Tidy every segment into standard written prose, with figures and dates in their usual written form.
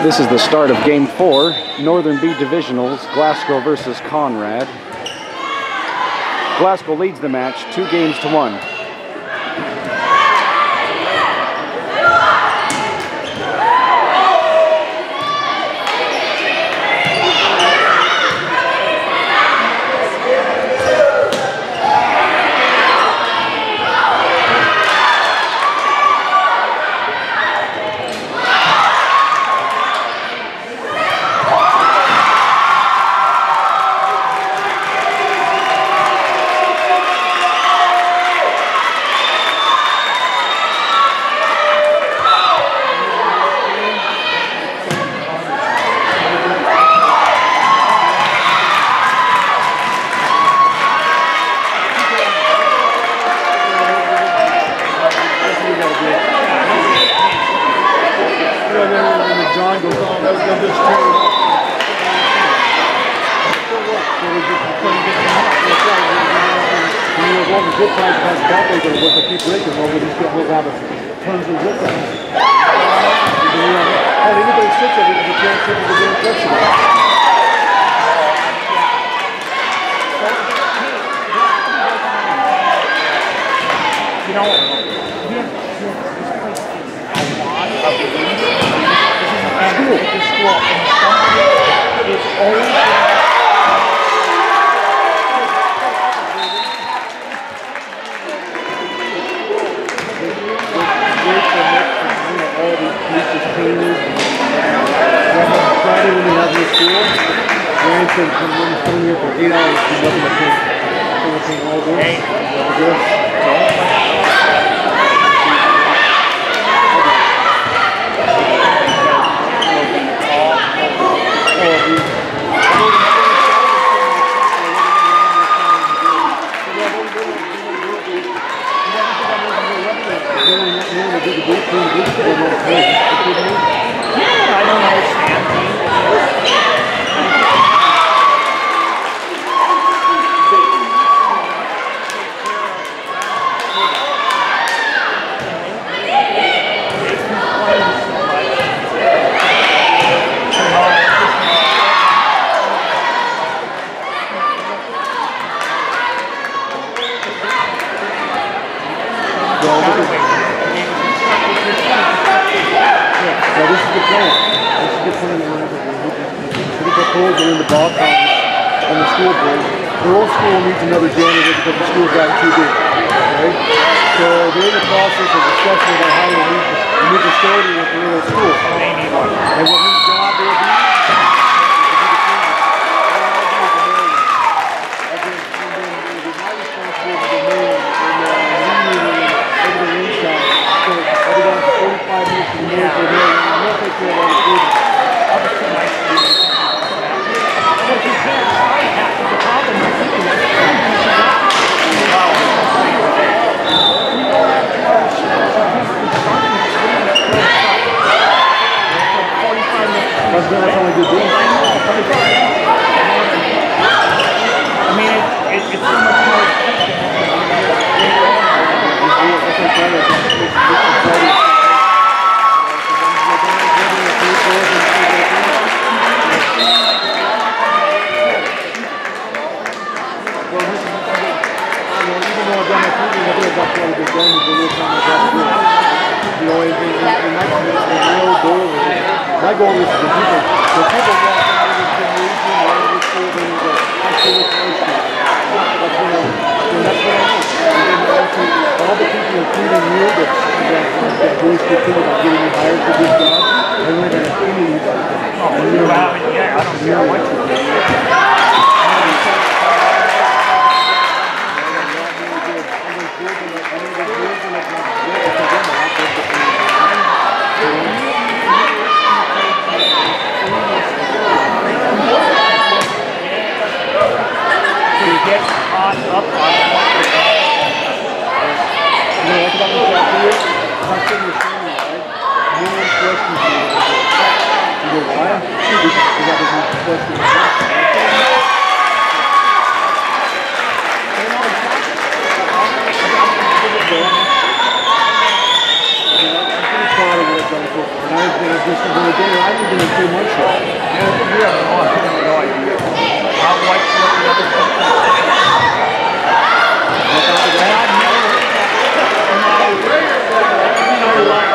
This is the start of Game 4, Northern B Divisionals, Glasgow versus Conrad. Glasgow leads the match 2-1. Good times past that way, but we'll keep breaking over these people will have tons of good times. And anybody sits of it, you can't sit with the damn flexible. You know, we have this place a lot of the league. This school, and somebody is always Friday when we have new school, Ryan said come here for 8 hours to nothing but paint all day. I don't understand. Now this is the plan. This is the plan that we're holes are in the ball conference on the school board. The whole school needs another janitor because the school's gotten too big. Okay? So they're in the process of discussing about how to move the custodian with the little school. And what his job will be my goal is for people walk out of this gymnasium or out of this school, they need to go high school with high school. That's what I want. And then also, all the people, including you, that voice the thing about getting you hired for this job, I learned that it's really easy. Yeah, I don't care what you do. I've been just a little bit. I've been doing 2 months now. You have no idea how much what the other people and I've never heard that in my life.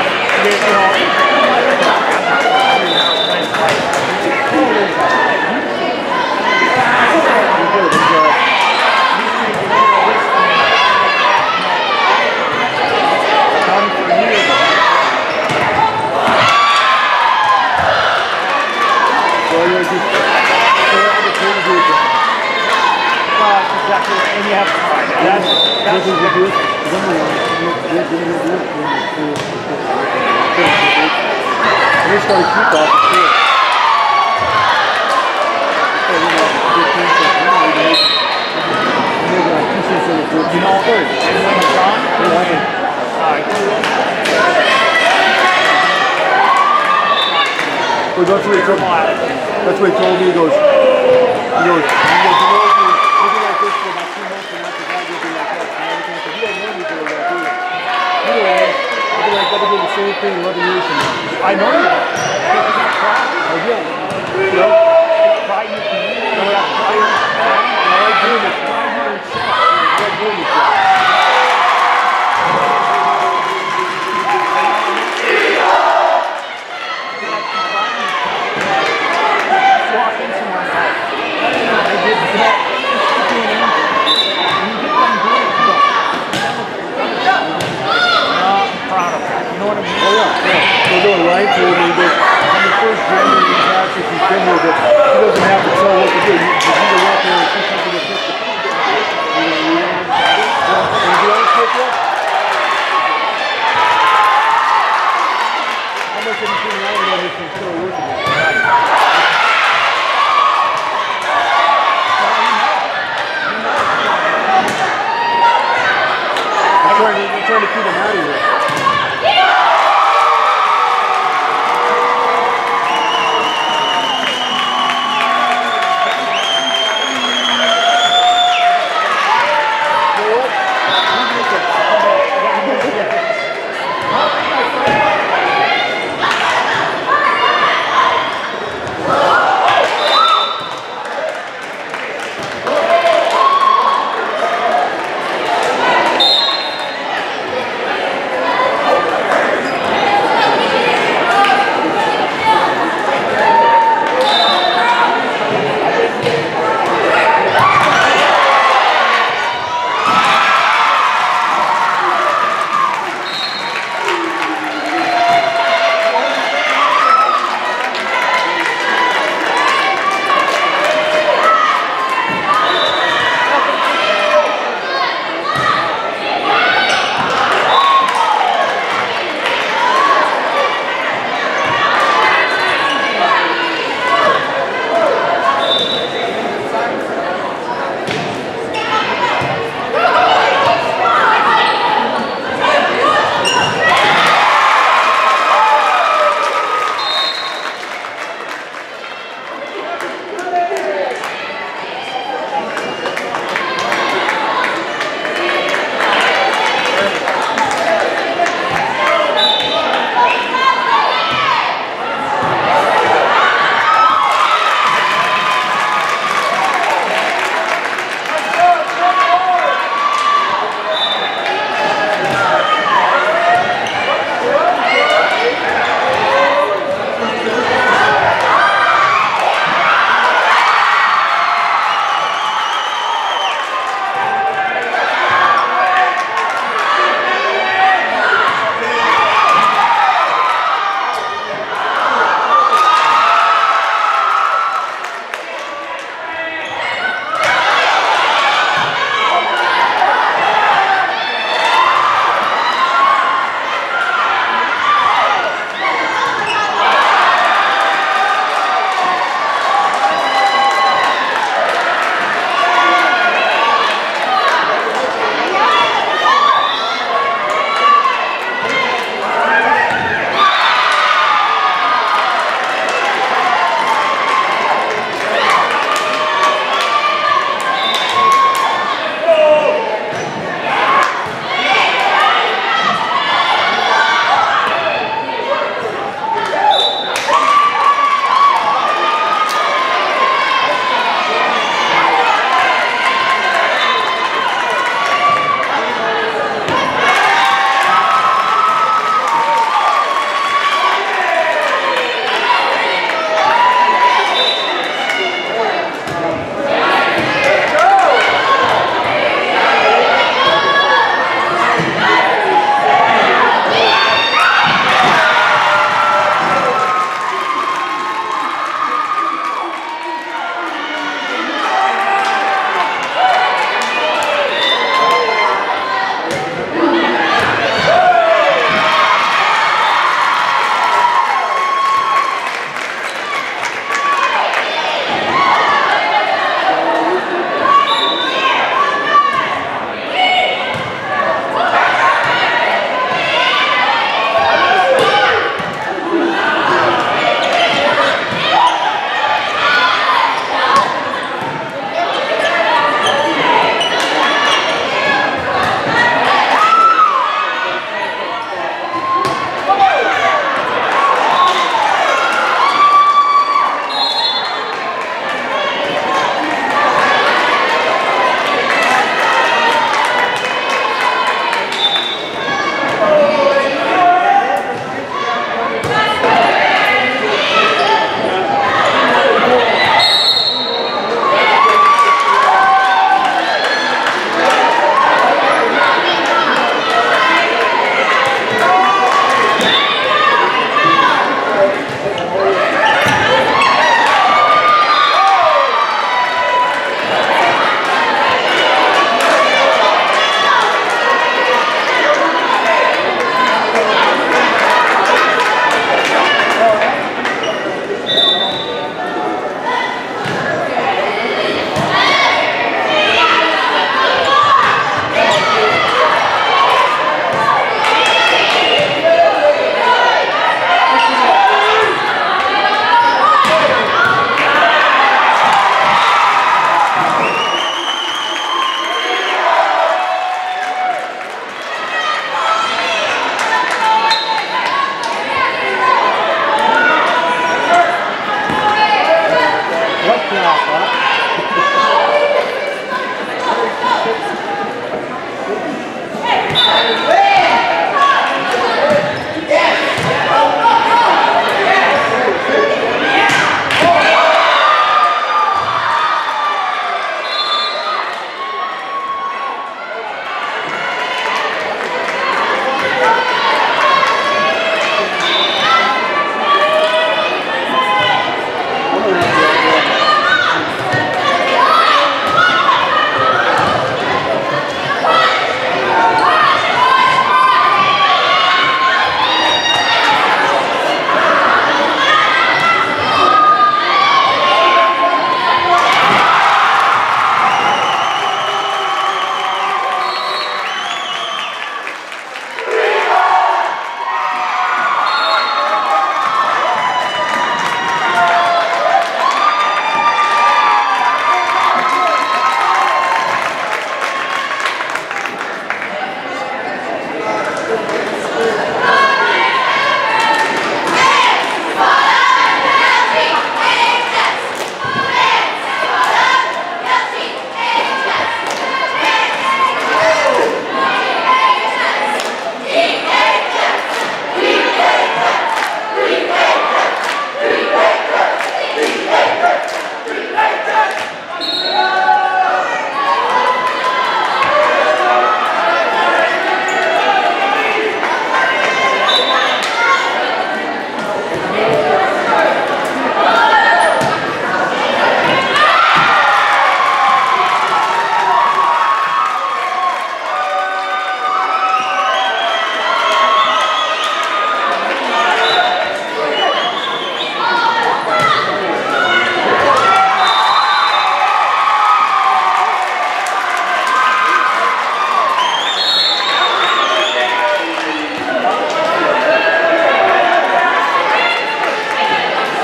And you have time. That's what we do. We started kick off the field. you know, and when it's on, well, that's what he told me. That's what he told me. He goes, you know, looking like this for about 2 months and after that you'll be like that. And everything. I said, you don't know me very well, do you? Anyways, I've been like, I've been doing the same thing 11 years from now. I know you. Oh, yeah. You know? Try your community. I like doing this. I like doing this. Ryan told me that on the first January he's actually from Finland that he doesn't have to tell what to do. He's either walk there and see something to fix it. How much have you seen out on this and still working with? I'm trying to keep him out of here.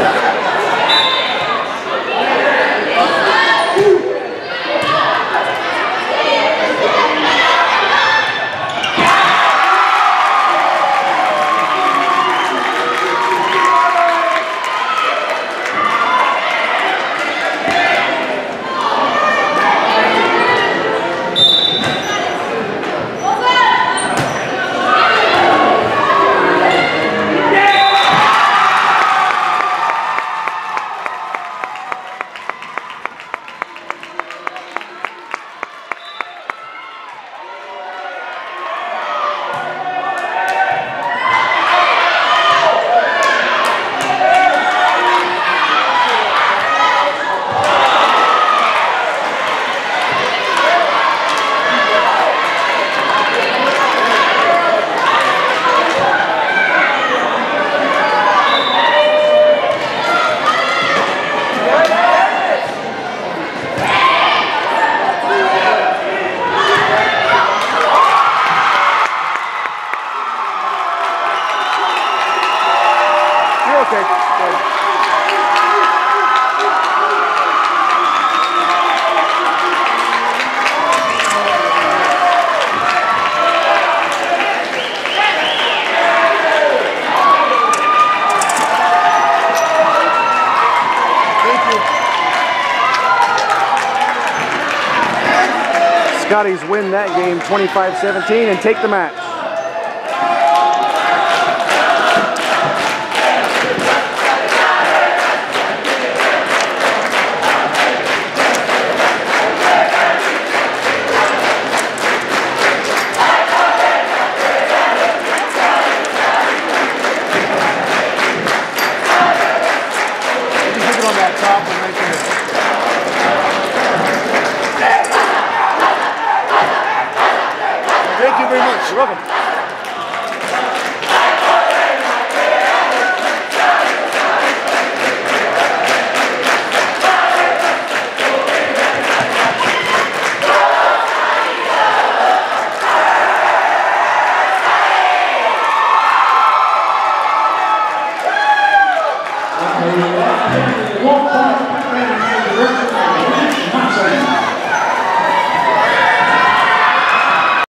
Scotties win that game 25-17 and take the match. On that top one right there. Thank you very much. You're welcome.